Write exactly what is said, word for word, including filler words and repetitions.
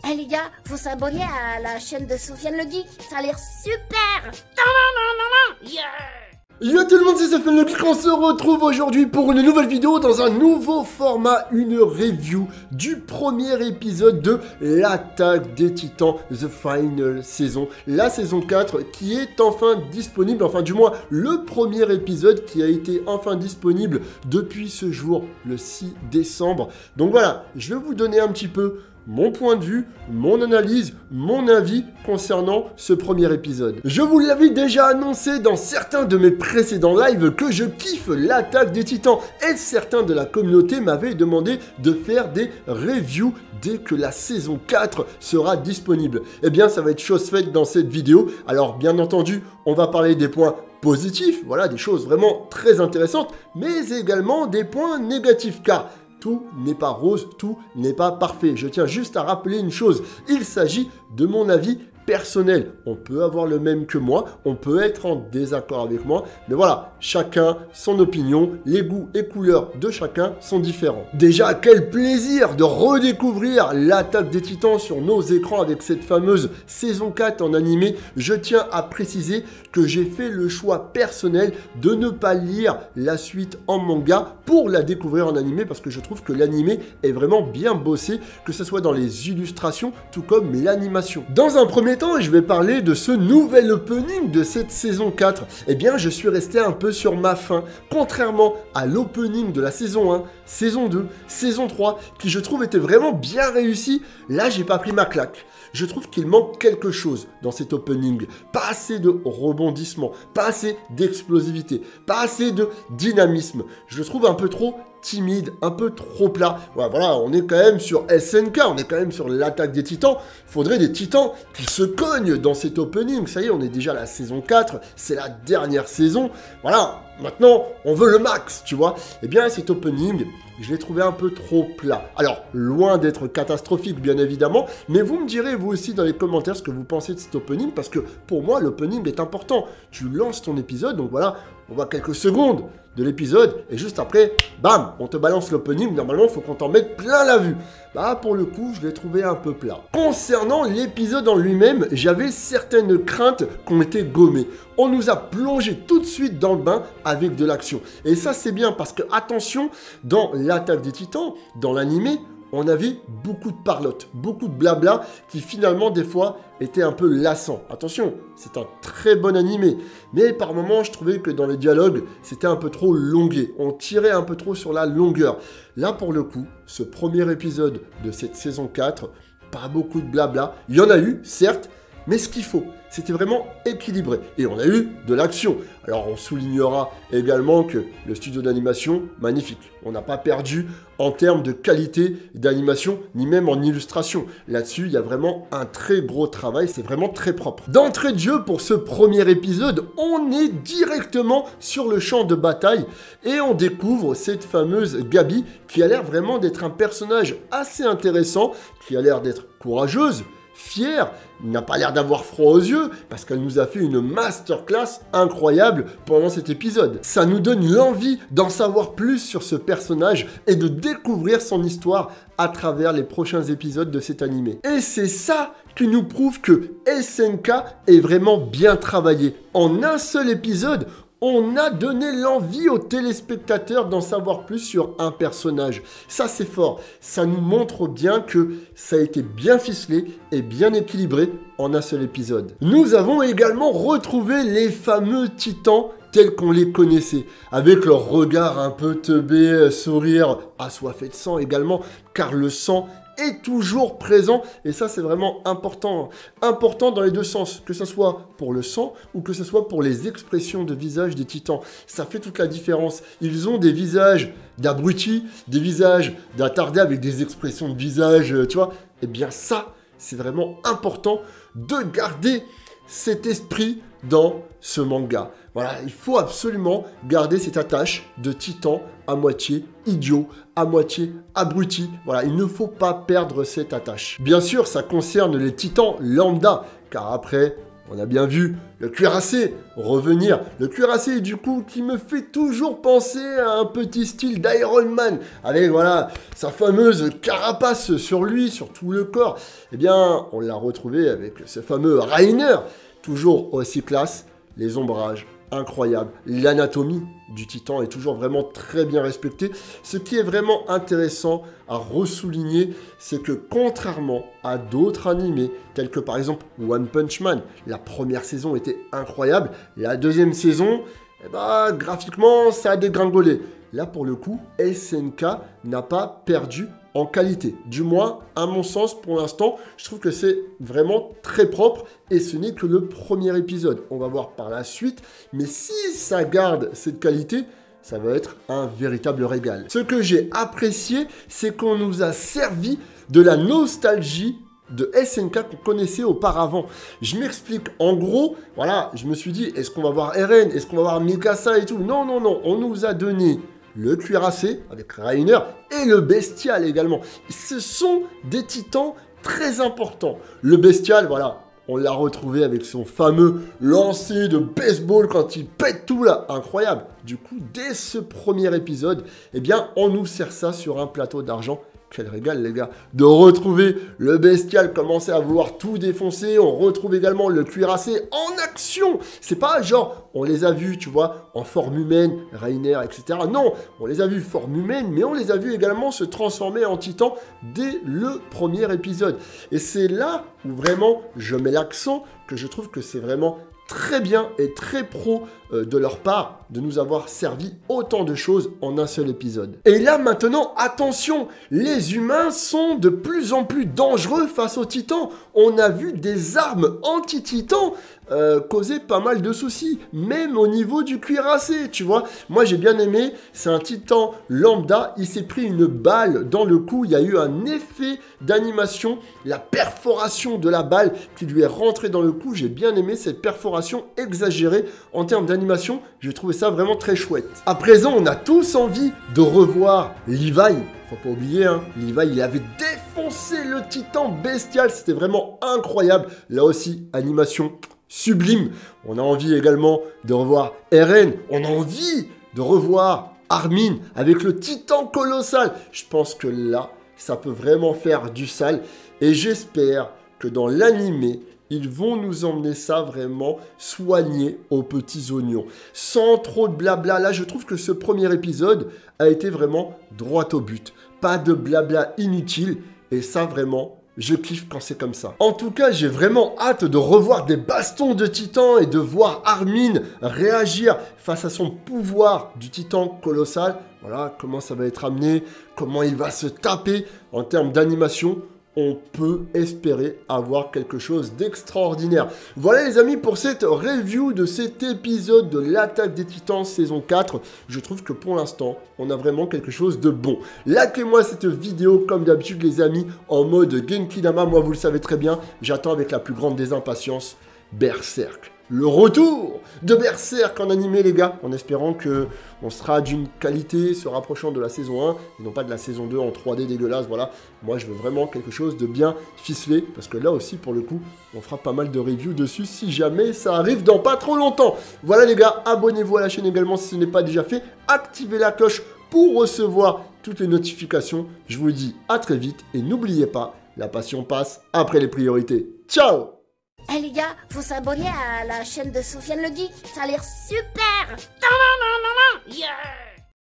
Eh les gars, faut s'abonner à la chaîne de Sofiane le Geek, ça a l'air super. Yeah. Yo tout le monde, c'est Sofiane le Geek, on se retrouve aujourd'hui pour une nouvelle vidéo dans un nouveau format, une review du premier épisode de l'Attaque des Titans, The Final Season, la saison quatre qui est enfin disponible, enfin du moins le premier épisode qui a été enfin disponible depuis ce jour, le six décembre. Donc voilà, je vais vous donner un petit peu mon point de vue, mon analyse, mon avis concernant ce premier épisode. Je vous l'avais déjà annoncé dans certains de mes précédents lives que je kiffe l'Attaque des Titans et certains de la communauté m'avaient demandé de faire des reviews dès que la saison quatre sera disponible. Eh bien, ça va être chose faite dans cette vidéo. Alors, bien entendu, on va parler des points positifs, voilà, des choses vraiment très intéressantes, mais également des points négatifs, car tout n'est pas rose, tout n'est pas parfait. Je tiens juste à rappeler une chose, il s'agit de mon avis personnel. On peut avoir le même que moi, on peut être en désaccord avec moi, mais voilà, chacun son opinion, les goûts et couleurs de chacun sont différents. Déjà, quel plaisir de redécouvrir l'Attaque des Titans sur nos écrans avec cette fameuse saison quatre en animé. Je tiens à préciser que j'ai fait le choix personnel de ne pas lire la suite en manga pour la découvrir en animé, parce que je trouve que l'animé est vraiment bien bossé, que ce soit dans les illustrations, tout comme l'animation. Dans un premier temps, je vais parler de ce nouvel opening de cette saison quatre. Eh bien, je suis resté un peu sur ma faim, contrairement à l'opening de la saison un, saison deux, saison trois, qui je trouve était vraiment bien réussi. Là, j'ai pas pris ma claque. Je trouve qu'il manque quelque chose dans cet opening. Pas assez de rebondissement, pas assez d'explosivité, pas assez de dynamisme. Je le trouve un peu trop timide, un peu trop plat. Ouais, voilà, on est quand même sur S N K, on est quand même sur l'Attaque des Titans. Il faudrait des Titans qui se cognent dans cet opening. Ça y est, on est déjà à la saison quatre, c'est la dernière saison. Voilà, maintenant, on veut le max, tu vois. Eh bien, cet opening, je l'ai trouvé un peu trop plat. Alors, loin d'être catastrophique, bien évidemment, mais vous me direz, vous aussi, dans les commentaires, ce que vous pensez de cet opening, parce que, pour moi, l'opening est important. Tu lances ton épisode, donc voilà, on voit quelques secondes de l'épisode, et juste après, bam, on te balance l'opening. Normalement, il faut qu'on t'en mette plein la vue. Bah, pour le coup, je l'ai trouvé un peu plat. Concernant l'épisode en lui-même, j'avais certaines craintes qui ont été gommées. On nous a plongé tout de suite dans le bain avec de l'action. Et ça, c'est bien, parce que, attention, dans l'Attaque des Titans, dans l'animé, on avait beaucoup de parlotte, beaucoup de blabla qui finalement des fois étaient un peu lassants. Attention, c'est un très bon animé, mais par moments je trouvais que dans les dialogues c'était un peu trop longué, on tirait un peu trop sur la longueur. Là pour le coup, ce premier épisode de cette saison quatre, pas beaucoup de blabla, il y en a eu certes, mais ce qu'il faut, c'était vraiment équilibré. Et on a eu de l'action. Alors on soulignera également que le studio d'animation, magnifique. On n'a pas perdu en termes de qualité d'animation, ni même en illustration. Là-dessus, il y a vraiment un très gros travail, c'est vraiment très propre. D'entrée de jeu, pour ce premier épisode, on est directement sur le champ de bataille et on découvre cette fameuse Gabi qui a l'air vraiment d'être un personnage assez intéressant, qui a l'air d'être courageuse, fière, n'a pas l'air d'avoir froid aux yeux, parce qu'elle nous a fait une masterclass incroyable pendant cet épisode. Ça nous donne l'envie d'en savoir plus sur ce personnage et de découvrir son histoire à travers les prochains épisodes de cet animé. Et c'est ça qui nous prouve que S N K est vraiment bien travaillé. En un seul épisode, on a donné l'envie aux téléspectateurs d'en savoir plus sur un personnage. Ça, c'est fort. Ça nous montre bien que ça a été bien ficelé et bien équilibré en un seul épisode. Nous avons également retrouvé les fameux titans tels qu'on les connaissait, avec leur regard un peu teubé, sourire assoiffé de sang également, car le sang est toujours présent, et ça c'est vraiment important, important dans les deux sens, que ce soit pour le sang ou que ce soit pour les expressions de visage des titans. Ça fait toute la différence. Ils ont des visages d'abrutis, des visages d'attardés avec des expressions de visage, tu vois. Et bien ça, c'est vraiment important de garder cet esprit dans ce manga. Voilà, il faut absolument garder cette attache de titan à moitié idiot, à moitié abruti. Voilà, il ne faut pas perdre cette attache. Bien sûr, ça concerne les titans lambda, car après, On a bien vu le cuirassé revenir. Le cuirassé, du coup, qui me fait toujours penser à un petit style d'Iron Man. Avec, voilà, sa fameuse carapace sur lui, sur tout le corps. Eh bien, on l'a retrouvé avec ce fameux Reiner. Toujours aussi classe. Les ombrages, incroyables. L'anatomie du titan est toujours vraiment très bien respectée. Ce qui est vraiment intéressant à ressouligner, c'est que contrairement à d'autres animés, tels que par exemple One Punch Man, la première saison était incroyable. La deuxième saison, eh ben, graphiquement, ça a dégringolé. Là, pour le coup, S N K n'a pas perdu en qualité. Du moins, à mon sens, pour l'instant, je trouve que c'est vraiment très propre et ce n'est que le premier épisode. On va voir par la suite, mais si ça garde cette qualité, ça va être un véritable régal. Ce que j'ai apprécié, c'est qu'on nous a servi de la nostalgie de S N K qu'on connaissait auparavant. Je m'explique. En gros, voilà, je me suis dit, est-ce qu'on va voir Eren? Est-ce qu'on va voir Mikasa et tout? Non, non, non. On nous a donné le cuirassé avec Reiner et le bestial également. Ce sont des titans très importants. Le bestial, voilà, on l'a retrouvé avec son fameux lancer de baseball quand il pète tout là. Incroyable. Du coup, dès ce premier épisode, eh bien, on nous sert ça sur un plateau d'argent. Quel régal, les gars, de retrouver le bestial commencer à vouloir tout défoncer. On retrouve également le cuirassé en action. C'est pas genre, on les a vus, tu vois, en forme humaine, Reiner, et cetera. Non, on les a vus forme humaine, mais on les a vus également se transformer en titan dès le premier épisode. Et c'est là où vraiment je mets l'accent, que je trouve que c'est vraiment très bien et très pro euh, de leur part de nous avoir servi autant de choses en un seul épisode. Et là maintenant, attention, les humains sont de plus en plus dangereux face aux titans. On a vu des armes anti-titans euh, causer pas mal de soucis, même au niveau du cuirassé, tu vois. Moi j'ai bien aimé, c'est un titan lambda, il s'est pris une balle dans le cou, il y a eu un effet d'animation, la perforation de la balle qui lui est rentrée dans le cou, j'ai bien aimé cette perforation exagérée en termes d'animation, j'ai trouvé ça vraiment très chouette. À présent, on a tous envie de revoir Levi. Faut pas oublier, hein, Levi, il avait défoncé le titan bestial, c'était vraiment incroyable. Là aussi, animation sublime. On a envie également de revoir Eren, on a envie de revoir Armin avec le titan colossal. Je pense que là, ça peut vraiment faire du sale et j'espère que dans l'animé, ils vont nous emmener ça vraiment soigné aux petits oignons. Sans trop de blabla. Là, je trouve que ce premier épisode a été vraiment droit au but. Pas de blabla inutile. Et ça, vraiment, je kiffe quand c'est comme ça. En tout cas, j'ai vraiment hâte de revoir des bastons de titan et de voir Armin réagir face à son pouvoir du titan colossal. Voilà, comment ça va être amené, comment il va se taper en termes d'animation. On peut espérer avoir quelque chose d'extraordinaire. Voilà les amis pour cette review de cet épisode de l'Attaque des Titans saison quatre. Je trouve que pour l'instant, on a vraiment quelque chose de bon. Likez-moi cette vidéo comme d'habitude les amis en mode Genki Dama. Moi vous le savez très bien, j'attends avec la plus grande des impatiences Berserk. Le retour de Berserk en animé les gars, en espérant que on sera d'une qualité se rapprochant de la saison un et non pas de la saison deux en trois D dégueulasse, voilà. Moi je veux vraiment quelque chose de bien ficelé parce que là aussi pour le coup on fera pas mal de reviews dessus si jamais ça arrive dans pas trop longtemps. Voilà les gars, abonnez-vous à la chaîne également si ce n'est pas déjà fait, activez la cloche pour recevoir toutes les notifications. Je vous dis à très vite et n'oubliez pas, la passion passe après les priorités. Ciao! Eh hey les gars, faut s'abonner à la chaîne de Sofiane le Geek, ça a l'air super. Yeah.